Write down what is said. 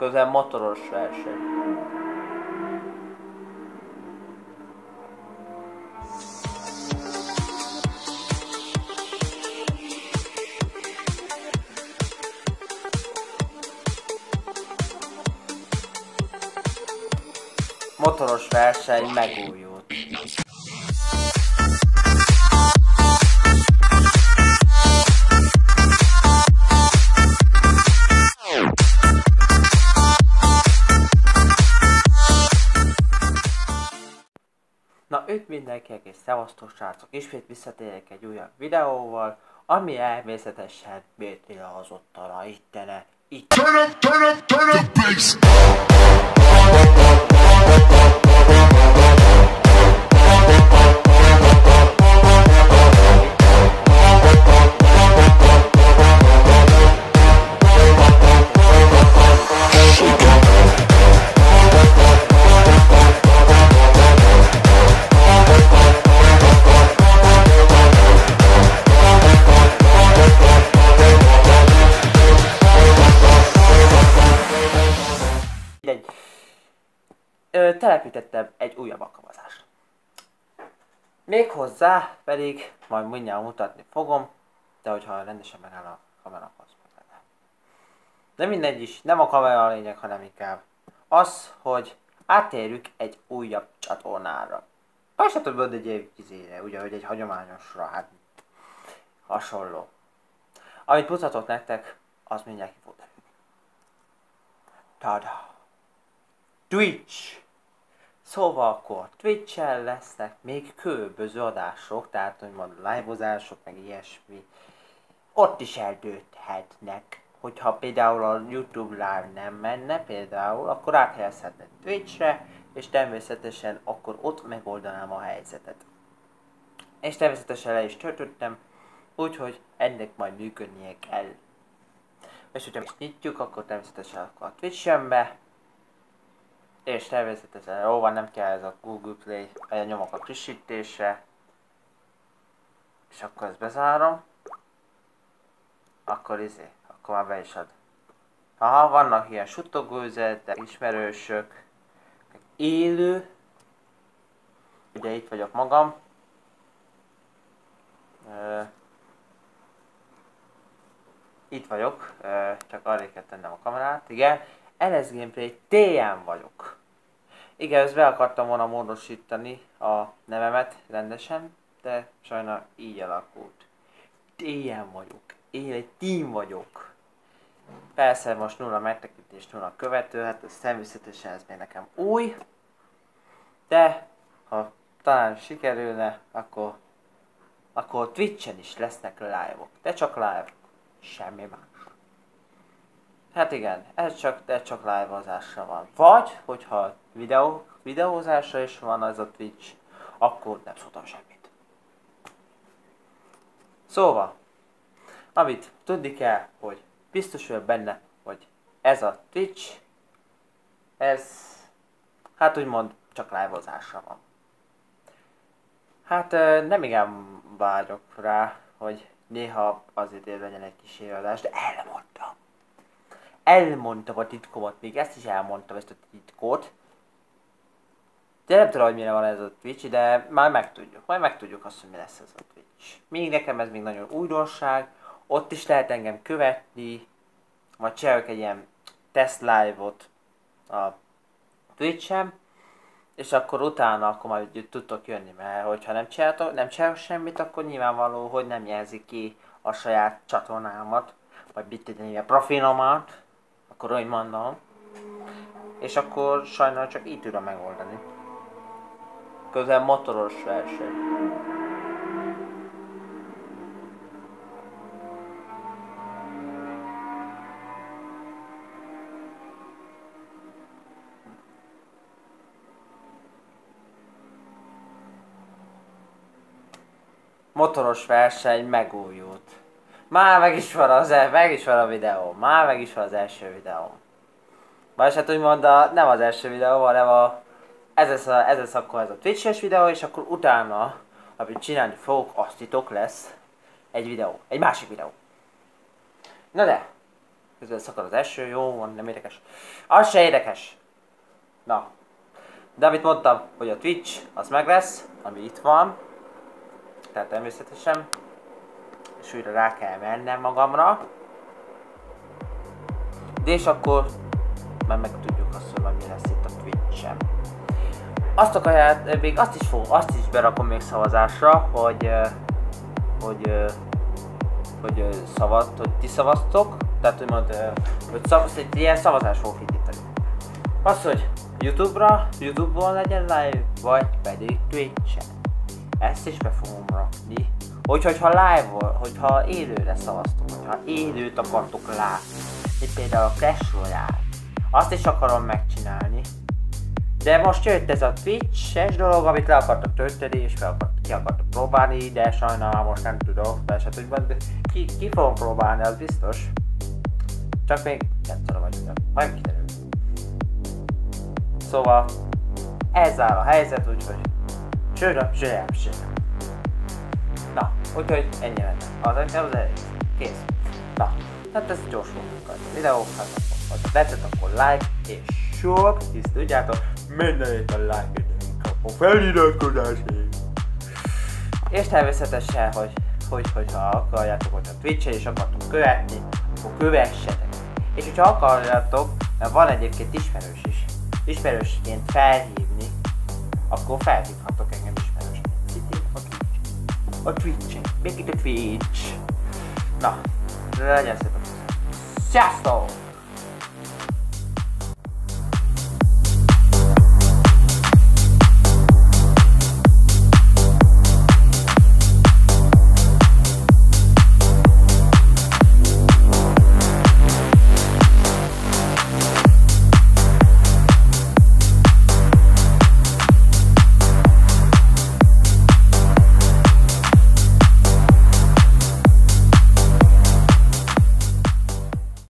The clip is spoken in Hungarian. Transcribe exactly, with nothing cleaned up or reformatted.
Közel motoros verseny. Motoros verseny megújult. Na üdv mindenkinek és szevasztok srácok, ismét visszatérek egy újabb videóval, ami elmészetesen Bétélazottal ittene, itt. Turn up, turn up, turn up, bass. Ö, telepítettem egy újabb alkalmazást. Méghozzá pedig majd mindjárt mutatni fogom, de hogyha rendesen megáll a kamera, az meg. De mindegy is, nem a kamera a lényeg, hanem inkább az, hogy átérjük egy újabb csatornára. Azt sem tudod egy év izére, ugye, hogy egy hagyományosra, hát hasonló. Amit mutatok nektek, az mindjárt ki fog derülni. Tada! Twitch! Szóval akkor Twitch-en lesznek még különböző adások, tehát úgymond live-ozások, meg ilyesmi. Ott is eldőthetnek, hogyha például a YouTube live nem menne, például, akkor áthelyezhetnek Twitch-re, és természetesen akkor ott megoldanám a helyzetet. És természetesen le is töltöttem, úgyhogy ennek majd működnie kell. És hogyha most nyitjuk, akkor természetesen akkor a Twitch-en be. És természetesen jó van, nem kell ez a Google Play, vagy nyomok a frissítésre. És akkor ezt bezárom. Akkor izé, akkor már be is ad. Aha, vannak ilyen suttogóüzenetek, ismerősök, élő. Ugye itt vagyok magam. Uh, itt vagyok, uh, csak arra kell tennem a kamerát, igen. el es Gameplay té em vagyok. Igen, ezt be akartam volna módosítani a nevemet rendesen, de sajna így alakult. té em vagyok. Én egy team vagyok. Persze most nulla megtekintés, nulla követő, hát ez természetesen ez még nekem új. De ha talán sikerülne, akkor, akkor Twitch-en is lesznek live-ok. De csak live, semmi más. Hát igen, ez csak, ez csak live-ozásra van. Vagy, hogyha videó, videózásra is van az a Twitch, akkor nem szóltam semmit. Szóval, amit tudni kell, hogy biztos vagyok benne, hogy ez a Twitch, ez, hát úgymond csak live-ozásra van. Hát nem igen várok rá, hogy néha azért legyen egy kis előadás, de elmondtam. Elmondtam a titkomat, még ezt is elmondtam, ezt a titkot. De nem tudom, hogy mire van ez a Twitch, de már megtudjuk. Majd megtudjuk azt, hogy mi lesz ez a Twitch. Még nekem ez még nagyon újdonság. Ott is lehet engem követni. Majd csinálok egy ilyen test live-ot a Twitch-en. És akkor utána akkor majd tudtok jönni, mert hogyha nem csináltok, nem csinálok semmit, akkor nyilvánvaló, hogy nem jelzi ki a saját csatornámat. Vagy mit tenni a profilomat. Akkor úgy mondom. És akkor sajnálom csak így tudom megoldani. Közel motoros verseny. Motoros verseny megújult. Már meg is van az, meg is van a videó. Már meg is van az első videó. Vagy hát úgymond a, nem az első videó, hanem a, ez lesz, a, ez lesz akkor ez a Twitch-es videó, és akkor utána, amit csinálni fogok, azt titok lesz egy videó, egy másik videó. Na de, Közben szakad az eső, jó van, nem érdekes. Az se érdekes. Na. De amit mondtam, hogy a Twitch az meg lesz, ami itt van. Tehát természetesen. És újra rá kell mennem magamra. De és akkor már meg tudjuk azt, hogy mi lesz itt a Twitch-en. Azt akarját, még azt is fog, azt is berakom még szavazásra, hogy hogy hogy szavaz, hogy ti szavaztok, tehát hogy mond, hogy szavaz, egy ilyen szavazás fog indítani. Az, hogy Youtube-ra, Youtube-on legyen live, vagy pedig Twitch-en. Ezt is be fogom rakni. Hogy, hogyha live, hogyha élőre szavaztok, hogyha élőt akartok látni. Itt például a Clash Royale. Azt is akarom megcsinálni. De most jött ez a Twitch-es dolog, amit le akartak tölteni és fel akart, ki akartak próbálni, de sajnálom most nem tudok, mert hogy ki, ki fogom próbálni, az biztos. Csak még nem tudom, hogy majd kiderül. Szóval ez áll a helyzet, úgyhogy sőröm, sőröm, sőröm. Na, úgyhogy ennyi lenne. Az az elég. Kész. Na, hát ez gyors volt a videó, hát ha tetszett, akkor like és share, hisz tudjátok, minden héten like időnk a feliratkozásért. És természetesen, hogy, hogy, hogyha akarjátok, hogy a Twitch-en is akartok követni, akkor kövessetek. És hogyha akarjátok, mert van egyébként ismerős is, ismerősként felhívni, akkor felhívhatok engem ismerősként. Itt a Twitch. A Twitch-en. Még itt a Twitch. Na, legyen szépen. Sziasztok!